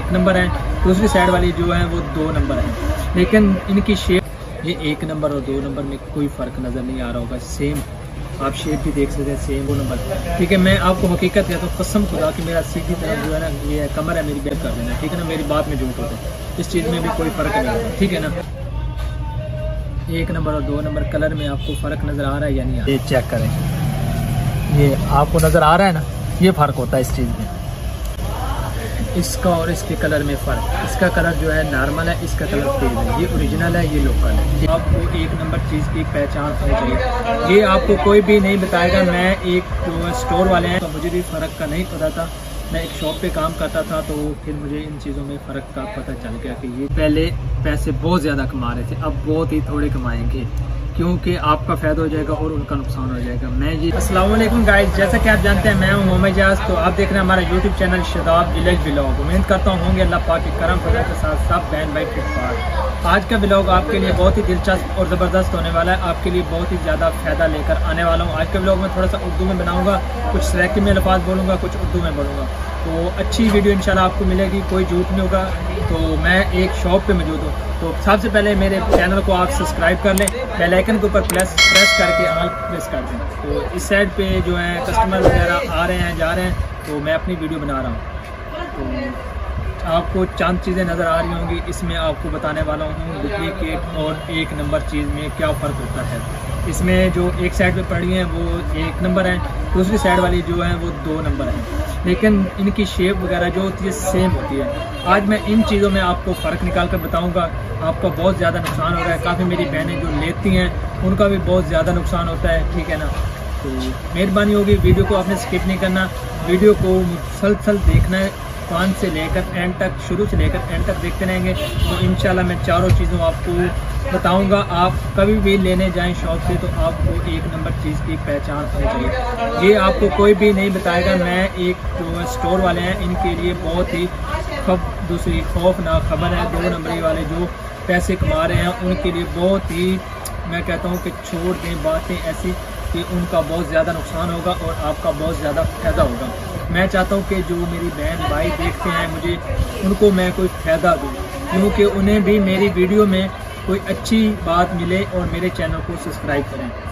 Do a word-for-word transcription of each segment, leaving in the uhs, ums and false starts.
एक नंबर है, दूसरी साइड वाली जो है वो दो नंबर है, लेकिन इनकी शेप ये एक नंबर और दो नंबर में कोई फ़र्क नज़र नहीं आ रहा होगा। सेम आप शेप भी देख सकते हैं, सेम दो नंबर। ठीक है, मैं आपको हकीकत कहता हूँ, कसम खुदा कि मेरा सीधी तरफ जो है ना ये कमर है मेरी, बैक कर देना। ठीक है ना, मेरी बात में झूठ होता है, इस चीज़ में भी कोई फ़र्क नहीं आता। ठीक है ना, एक नंबर और दो नंबर कलर में आपको फ़र्क नज़र आ रहा है या नहीं आ रहा है? ये चेक करें, ये आपको नज़र आ रहा है ना, ये फ़र्क होता है इस चीज़ में, इसका और इसके कलर में फ़र्क। इसका कलर जो है नॉर्मल है, इसका कलर तेज है, ये ओरिजिनल है, ये लोकल है। आपको एक नंबर चीज़ की पहचान होनी चाहिए, ये आपको कोई भी नहीं बताएगा। मैं एक जो स्टोर वाले हैं तो मुझे भी फ़र्क का नहीं पता था, मैं एक शॉप पे काम करता था, तो फिर मुझे इन चीज़ों में फ़र्क का पता चल गया कि ये पहले पैसे बहुत ज़्यादा कमा रहे थे, अब बहुत ही थोड़े कमाएंगे, क्योंकि आपका फ़ायदा हो जाएगा और उनका नुकसान हो जाएगा। मैं जी अस्सलाम वालेकुम गाइस, जैसा कि आप जानते हैं मैं हूं मोहम्मद जाज, तो आप देख रहे हैं हमारा YouTube channel Shadab village vlog. उम्मीद करता हूँ होंगे अल्लाह पाक के करम फजल के साथ सब बहन भाई ठीक ठाक। आज का व्लॉग आपके लिए बहुत ही दिलचस्प और ज़बरदस्त होने वाला है, आपके लिए बहुत ही ज़्यादा फ़ायदा लेकर आने वाला हूँ। आज के व्लॉग में थोड़ा सा उर्दू में बनाऊँगा, कुछ सराइकी में अल्फाज बोलूँगा, कुछ उर्दू में बोलूँगा, तो अच्छी वीडियो इंशाल्लाह आपको मिलेगी, कोई झूठ नहीं होगा। तो मैं एक शॉप पे मौजूद हूँ, तो सबसे पहले मेरे चैनल को आप सब्सक्राइब कर लें, बेल आइकन के ऊपर प्रेस प्रेस करके ऑल प्रेस कर दें। तो इस साइड पे जो है कस्टमर वगैरह आ रहे हैं जा रहे हैं, तो मैं अपनी वीडियो बना रहा हूँ, तो आपको चंद चीज़ें नज़र आ रही होंगी, इसमें आपको बताने वाला हूँ डुप्लीकेट और एक नंबर चीज़ में क्या फ़र्क होता है। इसमें जो एक साइड पे पड़ी हैं वो एक नंबर है, दूसरी साइड वाली जो है वो दो नंबर है, लेकिन इनकी शेप वगैरह जो होती है सेम होती है। आज मैं इन चीज़ों में आपको फ़र्क निकाल कर बताऊँगा, आपका बहुत ज़्यादा नुकसान हो रहा है। काफ़ी मेरी बहनें जो लेती हैं उनका भी बहुत ज़्यादा नुकसान होता है। ठीक है ना, तो मेहरबानी होगी वीडियो को आपने स्किप नहीं करना, वीडियो को मुसलसल देखना है, पाँच से लेकर एंड तक, शुरू से लेकर एंड तक देखते रहेंगे, तो इंशाल्लाह मैं चारों चीज़ों आपको बताऊंगा। आप कभी भी लेने जाएं शॉप से तो आपको एक नंबर चीज़ की पहचान होनी चाहिए, ये आपको कोई भी नहीं बताएगा। मैं एक जो स्टोर वाले हैं इनके लिए बहुत ही खब दूसरी खौफनाक खबर है, दो नंबरी वाले जो पैसे कमा रहे हैं उनके लिए बहुत ही, मैं कहता हूँ कि छोड़ दें बातें ऐसी कि उनका बहुत ज़्यादा नुकसान होगा और आपका बहुत ज़्यादा फ़ायदा होगा। मैं चाहता हूं कि जो मेरी बहन भाई देखते हैं मुझे, उनको मैं कोई फ़ायदा दूं, क्योंकि उन्हें भी मेरी वीडियो में कोई अच्छी बात मिले और मेरे चैनल को सब्सक्राइब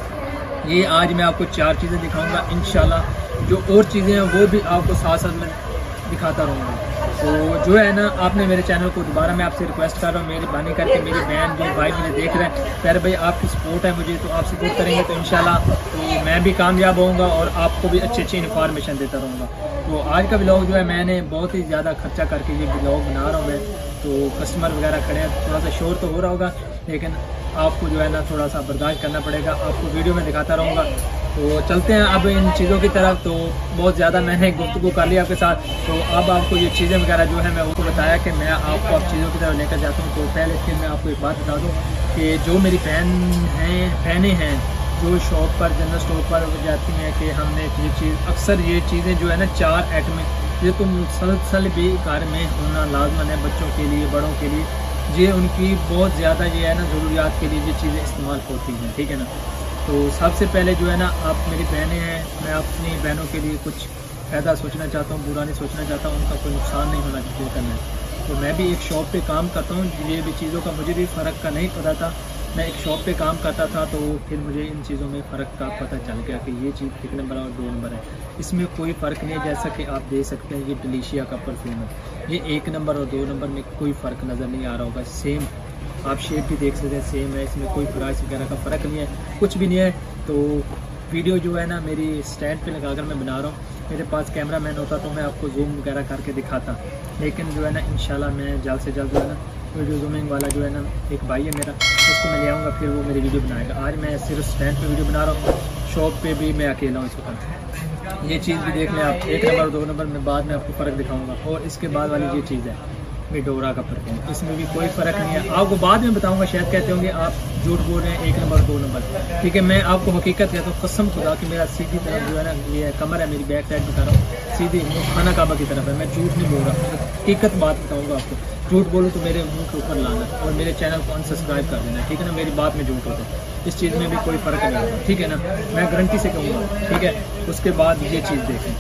करें। ये आज मैं आपको चार चीज़ें दिखाऊंगा, इंशाल्लाह जो और चीज़ें हैं वो भी आपको साथ साथ में दिखाता रहूँगा। तो जो है ना, आपने मेरे चैनल को दोबारा मैं आपसे रिक्वेस्ट कर रहा हूँ, मेहरबानी करके मेरी बहन जो भाई मुझे देख रहे हैं, प्यारे भाई आपकी सपोर्ट है मुझे, तो आप सपोर्ट करेंगे तो इंशाल्लाह तो मैं भी कामयाब होऊंगा और आपको भी अच्छी अच्छी इन्फॉर्मेशन देता रहूँगा। तो आज का व्लॉग जो है मैंने बहुत ही ज़्यादा खर्चा करके ये व्लॉग बना रहा हूँ मैं, तो कस्टमर वगैरह खड़े हैं, थोड़ा सा शोर तो हो रहा होगा, लेकिन आपको जो है ना थोड़ा सा बर्दाश्त करना पड़ेगा, आपको वीडियो में दिखाता रहूँगा। तो चलते हैं अब इन चीज़ों की तरफ। तो बहुत ज़्यादा मैंने गुफ्तगू कर लिया आपके साथ, तो अब आपको ये चीज़ें वगैरह जो है मैं उसको बताया कि मैं आपको अब चीज़ों की तरफ लेकर जाता हूँ। तो पहले फिर मैं आपको एक बात बता दूँ कि जो मेरी बहन हैं बहनें हैं जो शॉप पर जनरल स्टोर पर जाती हैं कि हमने ये चीज़, अक्सर ये चीज़ें जो है ना चार आइटमें ये तो मुसलसल भी घर में होना लाजमन है, बच्चों के लिए बड़ों के लिए, ये उनकी बहुत ज़्यादा ये है ना ज़रूरियात के लिए ये चीज़ें इस्तेमाल होती हैं। ठीक है ना, तो सबसे पहले जो है ना आप मेरी बहनें हैं, मैं अपनी बहनों के लिए कुछ फ़ायदा सोचना चाहता हूँ, बुरा नहीं सोचना चाहता हूँ, उनका कोई नुकसान नहीं होना चाहिए करना है। तो मैं भी एक शॉप पे काम करता हूँ, ये भी चीज़ों का मुझे भी फ़र्क का नहीं पता था, मैं एक शॉप पे काम करता था, तो फिर मुझे इन चीज़ों में फ़र्क का पता चल गया कि ये चीज़ एक नंबर और दो नंबर है, इसमें कोई फ़र्क नहीं है। जैसा कि आप देख सकते हैं ये डिलीशिया का परफ्यूम है, ये एक नंबर और दो नंबर में कोई फ़र्क नज़र नहीं आ रहा होगा, सेम आप शेप भी देख सकते हैं सेम है, इसमें कोई प्राइस वगैरह का फ़र्क नहीं है, कुछ भी नहीं है। तो वीडियो जो है ना मेरी स्टैंड पे लगाकर मैं बना रहा हूँ, मेरे पास कैमरा मैन होता तो मैं आपको जूम वगैरह करके दिखाता, लेकिन जो है ना इंशाल्लाह मैं जल्द से जल्द जो है ना वीडियो जूमिंग वाला जो है ना एक भाई है मेरा, उसको मैं ले आऊँगा, फिर वो मेरी वीडियो बनाएगा। आज मैं सिर्फ स्टैंड पे वीडियो बना रहा हूँ, शॉप पे भी मैं अकेला हूँ इस वक्त। ये चीज़ भी देख लें आप, एक नंबर दो नंबर में बाद में आपको फ़र्क दिखाऊँगा। और इसके बाद वाली ये चीज़ है विडोरा का परफ्यूम, इसमें भी कोई फ़र्क नहीं है, आपको बाद में बताऊंगा। शायद कहते होंगे आप झूठ बोल रहे हैं, एक नंबर दो नंबर। ठीक है, मैं आपको हकीकत कहता हूँ, कसम खुदा कि मेरा सीधी तरफ जो है ना ये कमर है मेरी, बैक साइड बता रहा हूँ, सीधी खाना काबा की तरफ है, मैं झूठ नहीं बोल रहा, हकीकत बात बताऊँगा आपको। झूठ बोलूँ तो मेरे मुँह के ऊपर लाना और मेरे चैनल को अनसब्सक्राइब कर देना। ठीक है ना, मेरी बात में झूठ होता है, इस चीज़ में भी कोई फ़र्क नहीं होता। ठीक है ना, मैं गारंटी से कहूँगा। ठीक है, उसके बाद ये चीज़ देखें,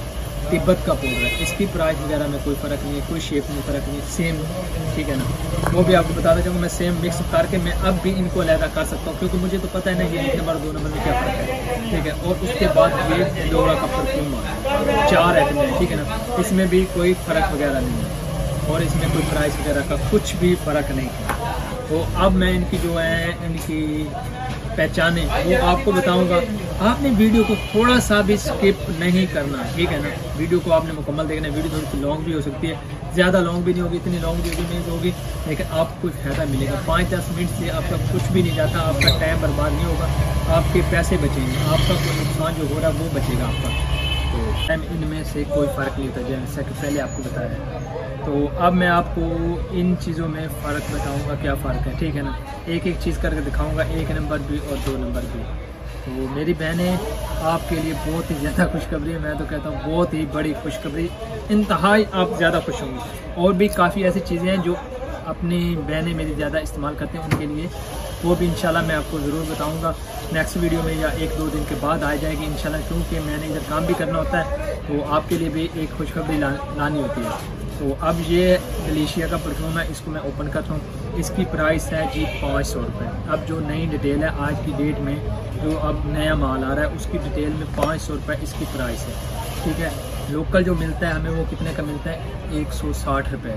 तिब्बत का पाउडर है। इसकी प्राइस वगैरह में कोई फ़र्क नहीं है, कोई शेप में फ़र्क नहीं है, सेम, ठीक है ना। वो भी आपको बताना चाहूँगा, मैं सेम मिक्स करके मैं अब भी इनको अलहदा कर सकता हूँ, क्योंकि मुझे तो पता है ना ये एक नंबर दो नंबर में क्या फ़र्क है, ठीक है। और उसके बाद ये फ्लोरा का परफ्यूम है, चार आइटम है, ठीक है ना। इसमें भी कोई फ़र्क वगैरह नहीं है और इसमें कोई प्राइस वगैरह का कुछ भी फ़र्क नहीं है। तो अब मैं इनकी जो है इनकी पहचाने वो आपको बताऊंगा। आपने वीडियो को थोड़ा सा भी स्किप नहीं करना, ठीक है ना। वीडियो को आपने मुकम्मल देखना है। वीडियो थोड़ी सी लॉन्ग भी हो सकती है, ज़्यादा लॉन्ग भी नहीं होगी, इतनी लॉन्ग वीडियो नहीं होगी, लेकिन आपको फ़ायदा मिलेगा। पाँच दस मिनट से आपका कुछ भी नहीं जाता, आपका टाइम बर्बाद नहीं होगा, आपके पैसे बचेंगे, आपका कोई नुकसान जो हो रहा है वो बचेगा आपका। तो टाइम इनमें से कोई फ़र्क नहीं होता, जैसा कि पहले आपको बताया। तो अब मैं आपको इन चीज़ों में फ़र्क बताऊंगा, क्या फ़र्क है, ठीक है ना। एक एक चीज़ करके दिखाऊंगा, एक नंबर भी और दो नंबर भी। तो मेरी बहनें, आपके लिए बहुत ही ज़्यादा खुशखबरी है, मैं तो कहता हूँ बहुत ही बड़ी खुशखबरी, इंतहाई आप ज़्यादा खुश होंगे। और भी काफ़ी ऐसी चीज़ें हैं जो अपनी बहनें मेरी ज़्यादा इस्तेमाल करते हैं, उनके लिए वो भी इंशाल्लाह मैं आपको ज़रूर बताऊंगा नेक्स्ट वीडियो में, या एक दो दिन के बाद आ जाएगी इंशाल्लाह, क्योंकि मैंने इधर काम भी करना होता है, तो आपके लिए भी एक खुशखबरी ला, लानी होती है। तो अब ये गलीशिया का परफ्यूम है, इसको मैं ओपन करता हूँ। इसकी प्राइस है जी पाँच सौ रुपये। अब जो नई डिटेल है आज की डेट में, जो अब नया माल आ रहा है, उसकी डिटेल में पाँच सौ रुपये इसकी प्राइस है, ठीक है। लोकल जो मिलता है हमें वो कितने का मिलता है, एक सौ साठ रुपये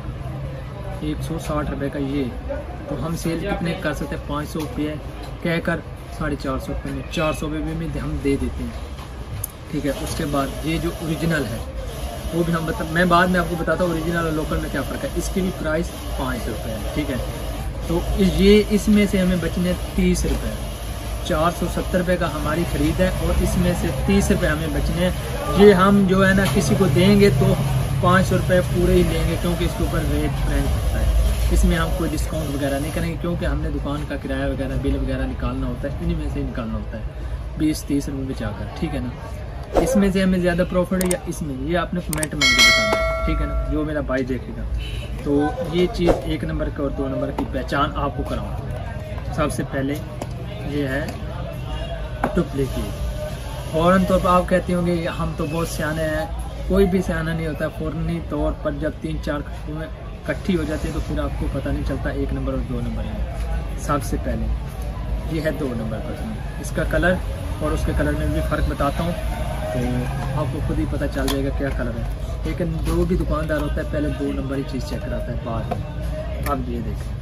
का, एक सौ साठ रुपये का ये। तो हम सेल कितने कर सकते हैं, पाँच सौ रुपये कहकर साढ़े चार सौ रुपये में, चार सौ रुपये में हम दे देते हैं, ठीक है। उसके बाद ये जो ओरिजिनल है वो भी हम बता मैं बाद में आपको बताता हूँ ओरिजिनल और लोकल में क्या फ़र्क है। इसकी भी प्राइस पाँच सौ रुपये है, ठीक है। तो ये इसमें से हमें बचने तीस रुपये, चार सौ सत्तर रुपये का हमारी ख़रीद है और इसमें से तीस रुपये हमें बचने हैं। ये हम जो है ना किसी को देंगे तो पाँच सौ रुपये पूरे ही लेंगे, क्योंकि इसके ऊपर रेट फ्रेंच होता है, इसमें हम कोई डिस्काउंट वगैरह नहीं करेंगे, क्योंकि हमने दुकान का किराया वगैरह बिल वगैरह निकालना होता है, इन्हीं में से निकालना होता है बीस तीस रुपये बचाकर, ठीक है ना। इसमें से हमें ज़्यादा प्रॉफिट है या इसमें, ये आपने कमेंट में मुझे बताना है, ठीक है ना, जो मेरा भाई देखेगा। तो ये चीज़ एक नंबर का और दो नंबर की पहचान आपको कराऊँ। सबसे पहले ये है डुप्लीकेट। फ़ौरन तौर पर आप कहते होंगे हम तो बहुत सियाने हैं, कोई भी सियाना नहीं होता। फ़ौरनी तौर पर जब तीन चार में इकट्ठी हो जाती है तो फिर आपको पता नहीं चलता एक नंबर और दो नंबर है। सबसे पहले ये है दो नंबर पर, इसका कलर और उसके कलर में भी फ़र्क बताता हूँ, तो आपको खुद ही पता चल जाएगा क्या कलर है। लेकिन जो भी दुकानदार होता है पहले दो नंबर ही चीज़ चेक कराता है बाद में। अब ये देखें,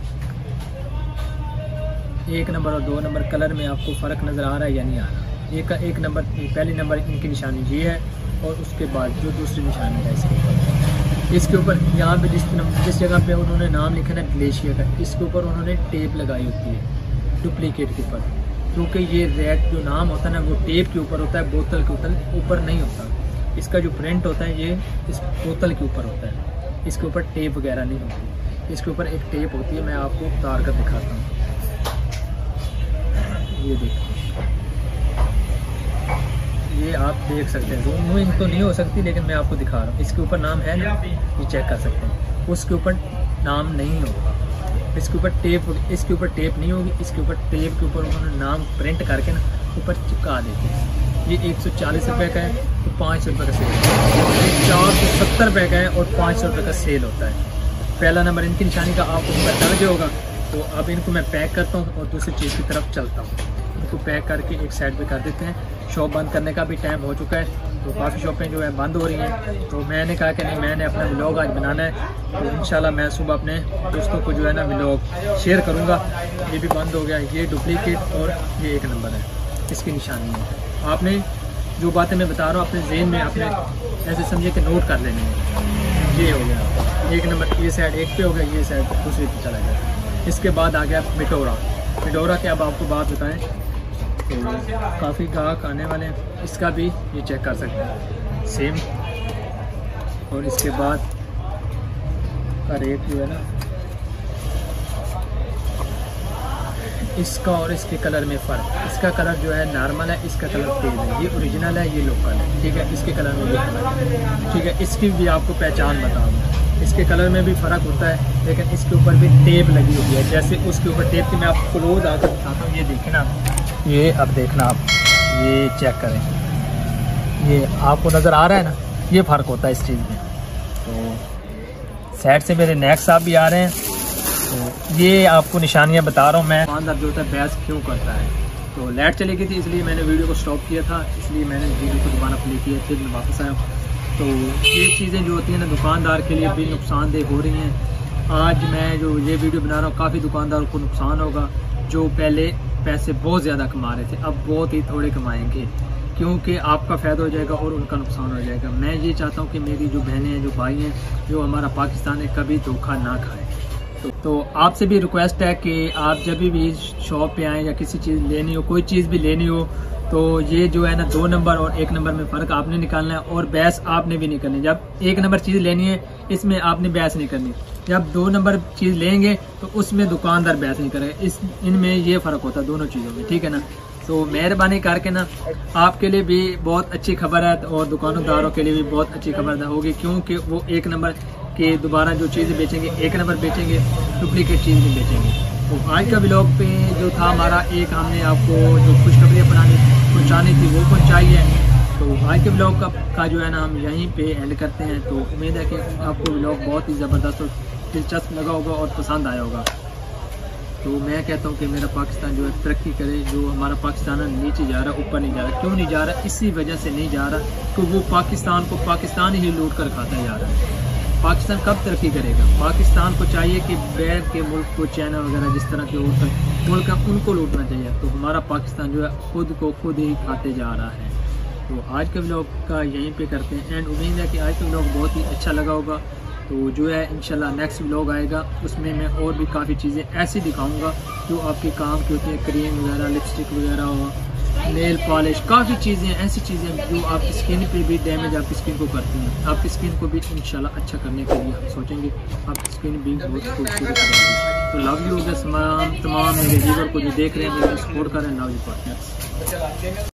एक नंबर और दो नंबर कलर में आपको फ़र्क नज़र आ रहा है या नहीं आ रहा। एक एक नंबर, पहली नंबर इनकी निशानी ये है और उसके बाद जो दूसरी निशानी है इसके ऊपर, इसके ऊपर यहाँ पे जिस जिस जगह पे उन्होंने नाम लिखा है गलेशिया का, इसके ऊपर उन्होंने टेप लगाई होती है डुप्लीकेट के ऊपर, क्योंकि ये रेड जो नाम होता है ना वो टेप के ऊपर होता है, बोतल के ऊपर ऊपर नहीं होता। इसका जो प्रिंट होता है ये इस बोतल के ऊपर होता है, इसके ऊपर टेप वगैरह नहीं होती। इसके ऊपर एक टेप होती है, मैं आपको उतार कर दिखाता हूँ। ये देखिए, ये आप देख सकते हैं, जूमिंग तो नहीं हो सकती लेकिन मैं आपको दिखा रहा हूँ। इसके ऊपर नाम है ना, ये चेक कर सकते हैं। उसके ऊपर नाम नहीं होगा, इसके ऊपर टेप, इसके ऊपर टेप नहीं होगी, इसके ऊपर टेप के ऊपर उन्होंने नाम प्रिंट करके ना ऊपर चिपका देते हैं। ये एक सौ चालीस रुपये का है तो पाँच सौ रुपये का सेल होता है, ये चार सौ सत्तर रुपये का है और पाँच सौ रुपये का सेल होता है। पहला नंबर इनकी निशानी का आपको ऊपर दर्ज होगा। तो अब इनको मैं पैक करता हूँ और दूसरी चीज़ की तरफ चलता हूँ। इनको पैक करके एक साइड पे कर देते हैं। शॉप बंद करने का भी टाइम हो चुका है, तो काफ़ी शॉपें जो है बंद हो रही हैं। तो मैंने कहा कि नहीं, मैंने अपना व्लॉग आज बनाना है, तो इंशाल्लाह मैं सुबह अपने दोस्तों को जो है ना व्लॉग शेयर करूँगा। ये भी बंद हो गया, ये डुप्लीकेट और ये एक नंबर है, इसकी निशानी है। आपने जो बातें मैं बता रहा हूँ अपने ज़हन में आपने ऐसे समझे कि नोट कर लेने हैं। ये हो गया एक नंबर, ये साइड एक पे हो गया, ये साइड दूसरे पे चला गया। इसके बाद आ गया मिटोरा। मिटोरा के अब आपको बात बताएं तो काफ़ी ग्राहक आने वाले हैं, इसका भी ये चेक कर सकते हैं सेम। और इसके बाद का रेट जो है ना, इसका और इसके कलर में फ़र्क, इसका कलर जो है नॉर्मल है, इसका कलर तेज है। ये ओरिजिनल है, ये लोकल है, ठीक है। इसके कलर में भी फ़र्क है, ठीक है। इसकी भी आपको पहचान बता दूँ, इसके कलर में भी फ़र्क होता है, लेकिन इसके ऊपर भी टेप लगी हुई है। जैसे उसके ऊपर टेप की मैं आपको क्लोज आकर दिखाता हूँ, ये देखें ना, ये अब देखना आप, ये चेक करें, ये आपको नज़र आ रहा है ना, ये फ़र्क होता है इस चीज़ में। तो साइड से मेरे नेक साहब भी आ रहे हैं, तो ये आपको निशानियाँ बता रहा हूँ मैं। दुकानदार जो होता है बहस क्यों करता है, तो लाइट चली गई थी इसलिए मैंने वीडियो को स्टॉप किया था, इसलिए मैंने वीडियो को दोबारा प्ले किया, फिर मैं वापस आया। तो ये चीज़ें जो होती हैं ना दुकानदार के लिए भी नुकसानदेह हो रही हैं। आज मैं जो ये वीडियो बना रहा हूँ काफ़ी दुकानदारों को नुकसान होगा, जो पहले पैसे बहुत ज़्यादा कमा रहे थे अब बहुत ही थोड़े कमाएंगे, क्योंकि आपका फ़ायदा हो जाएगा और उनका नुकसान हो जाएगा। मैं ये चाहता हूँ कि मेरी जो बहनें हैं, जो भाई हैं, जो हमारा पाकिस्तान है, कभी धोखा ना खाए। तो, तो आपसे भी रिक्वेस्ट है कि आप जब भी शॉप पे आएँ या किसी चीज़ लेनी हो, कोई चीज़ भी लेनी हो, तो ये जो है ना दो नंबर और एक नंबर में फ़र्क आपने निकालना है और बहस आपने भी नहीं करनी। जब एक नंबर चीज़ लेनी है इसमें आपने बहस नहीं करनी, जब दो नंबर चीज़ लेंगे तो उसमें दुकानदार बहस नहीं करेगा। इस इनमें ये फ़र्क होता है दोनों चीज़ों में, ठीक है ना। तो मेहरबानी करके ना आपके लिए भी बहुत अच्छी खबर है और दुकानदारों के लिए भी बहुत अच्छी खबर होगी, क्योंकि वो एक नंबर के दोबारा जो चीज़ें बेचेंगे एक नंबर बेचेंगे, डुप्लीकेट चीज़ नहीं बेचेंगे। तो आज का व्लॉग पे जो था हमारा, एक हमने आपको जो खुशखबरियाँ बनानी पहुँचानी थी वो पहुँचाई है। तो आज के व्लॉग का, का जो है ना हम यहीं पे एंड करते हैं। तो उम्मीद है कि आपको व्लॉग बहुत ही ज़बरदस्त और दिलचस्प लगा होगा और पसंद आया होगा। तो मैं कहता हूँ कि मेरा पाकिस्तान जो है तरक्की करे। जो हमारा पाकिस्तान है नीचे जा रहा है, ऊपर नहीं जा रहा। क्यों नहीं जा रहा? इसी वजह से नहीं जा रहा कि वो पाकिस्तान को पाकिस्तान ही लूट कर खाता जा रहा है। पाकिस्तान कब तरक्की करेगा? पाकिस्तान को चाहिए कि बैर के मुल्क को, चाइना वगैरह जिस तरह के और मुल्क हैं उनको लूटना चाहिए। तो हमारा पाकिस्तान जो है खुद को खुद ही खाते जा रहा है। तो आज के व्लॉग का यहीं पे करते हैं एंड। उम्मीद है कि आज का व्लॉग बहुत ही अच्छा लगा होगा। तो जो है इंशाल्लाह नेक्स्ट व्लॉग आएगा, उसमें मैं और भी काफ़ी चीज़ें ऐसी दिखाऊंगा जो आपके काम की होती हैं, क्रीम वगैरह, लिपस्टिक वगैरह हो, नेल पॉलिश, काफ़ी चीज़ें ऐसी चीज़ें जो आपकी स्किन पे भी डैमेज आपकी स्किन को करती हैं। आपकी स्किन को भी इंशाल्लाह अच्छा करने के लिए हम सोचेंगे, आपकी स्किन भी बहुत खूबसूरत रहेगी। तो लव यू तमाम तमाम मेरे व्यूअर को जो देख रहे हैं, मेरे सपोर्ट कर रहे हैं, लव यू पार्टनर्स।